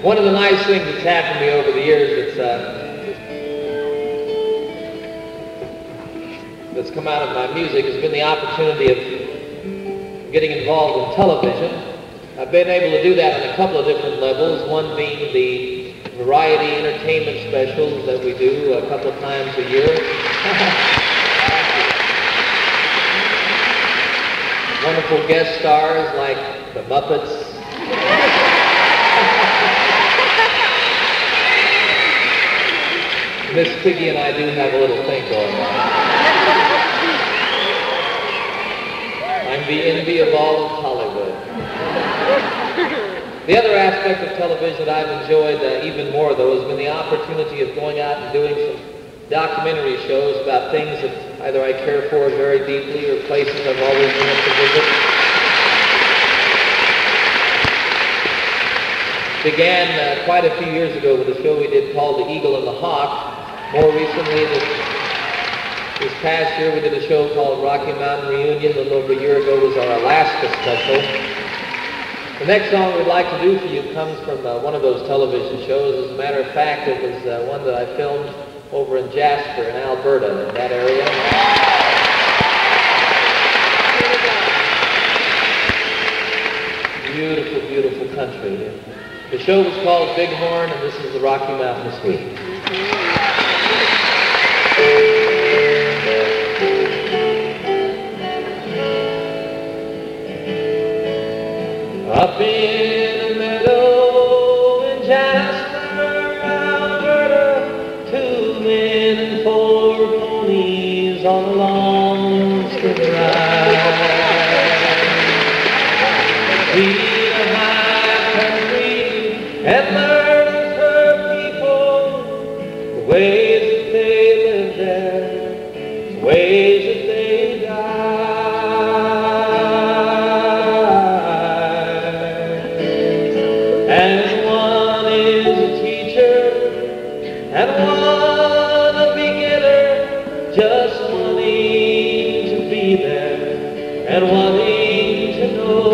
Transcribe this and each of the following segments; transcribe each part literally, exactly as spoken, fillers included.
One of the nice things that's happened to me over the years that's, uh, that's come out of my music has been the opportunity of getting involved in television. I've been able to do that on a couple of different levels, one being the variety entertainment specials that we do a couple of times a year. Wonderful guest stars like the Muppets. Miss Piggy and I do have a little thing going on. I'm the envy of all of Hollywood. The other aspect of television that I've enjoyed uh, even more, though, has been the opportunity of going out and doing some documentary shows about things that either I care for very deeply or places I've always wanted to visit. Began uh, quite a few years ago with a show we did called The Eagle and the Hawk. More recently, this, this past year, we did a show called Rocky Mountain Reunion. A little over a year ago was our Alaska special. The next song we'd like to do for you comes from uh, one of those television shows. As a matter of fact, it was uh, one that I filmed over in Jasper in Alberta, in that area. Beautiful, beautiful country. The show was called Bighorn, and this is the Rocky Mountain Suite. Up in a meadow in Jasper, Alberta, two men and four ponies on a long skin ride. See the high country and learn of her people, the ways that they live there, the ways that they die. And one is a teacher, and one a beginner, just wanting to be there, and wanting to know.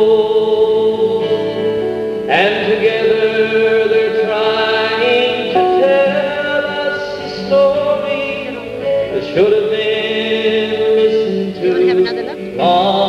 And together they're trying to tell us a story that should have been listened to long